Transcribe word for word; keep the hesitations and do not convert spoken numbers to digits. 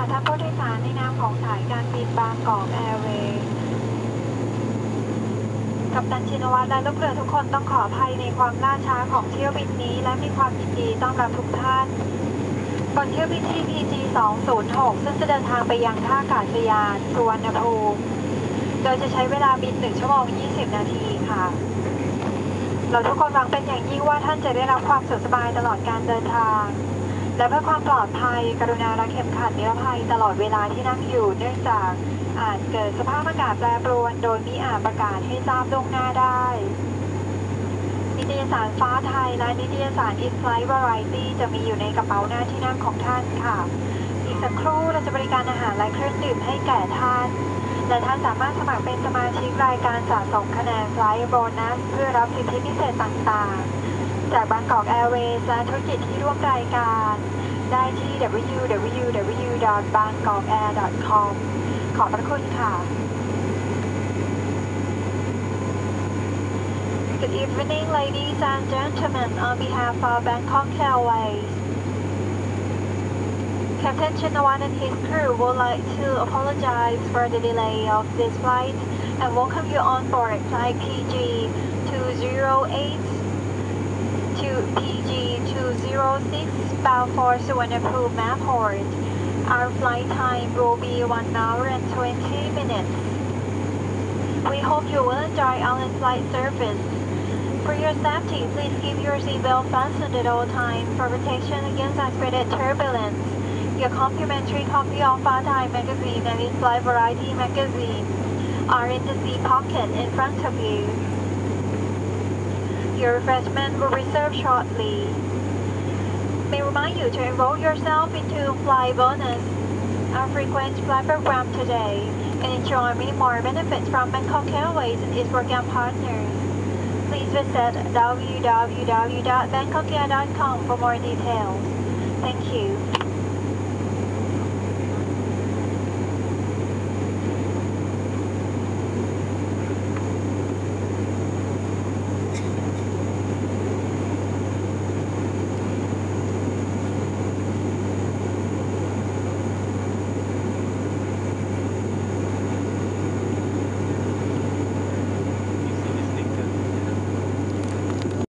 ท่านผู้โดยสารในนามของสายการบินบางกอกแอร์เวย์กัปตันชินวัตรและลูกเรือทุกคนต้องขออภัยในความล่าช้าของเที่ยวบินนี้และมีความยินดีต้อนรับทุกท่านบนเที่ยวบินที่ พี จี สองศูนย์หก ซึ่งจะเดินทางไปยังท่าอากาศยานสุวรรณภูมิโดยจะใช้เวลาบินหนึ่งชั่วโมงยี่สิบนาทีค่ะเราทุกคนหวังเป็นอย่างยิ่งว่าท่านจะได้รับความสุขสบายตลอดการเดินทางและเพื่อความปลอดภัยกรุณารัดเข็มขัดนิรภัยตลอดเวลาที่นั่งอยู่เนื่องจากอาจเกิดสภาพอากาศแปรปรวนโดยมิอาจประกาศให้ทราบล่วงหน้าได้นิตยสารฟ้าไทยและนิตยสาร In Flight Variety จะมีอยู่ในกระเป๋าหน้าที่นั่งของท่านค่ะอีกสักครู่เราจะบริการอาหารและเครื่องดื่มให้แก่ท่านและท่านสามารถสมัครเป็นสมาชิกรายการสะสมคะแนน Flight Bonus เพื่อรับสิทธิพิเศษต่างๆจากบางกอกแอร์เวย์และธุรกิจที่ร่วมรายการได้ที่ ดับเบิลยู ดับเบิลยู ดับเบิลยู ดอท บางกอกแอร์ ดอท คอม ขอบพระคุณค่ะ Good evening, ladies and gentlemen. On behalf of Bangkok Airways, Captain Chinnawan and his crew would like to apologize for the delay of this flight and welcome you on board flight P G two zero eight to P G two zero six bound for Suvarnabhumi Airport. Our flight time will be one hour and twenty minutes. We hope you will enjoy our flight service. For your safety, please keep your seatbelt fastened at all times for protection against unexpected turbulence. Your complimentary copy of Far Thai magazine and In Flight Variety magazine are in the seat pocket in front of you. Your refreshment will be served shortly. May remind you to enroll yourself into Flight Bonus, our frequent flight program today, and enjoy many more benefits from Bangkok Airways and its program partners. Please visit w w w dot bangkok air dot com for more details. Thank you.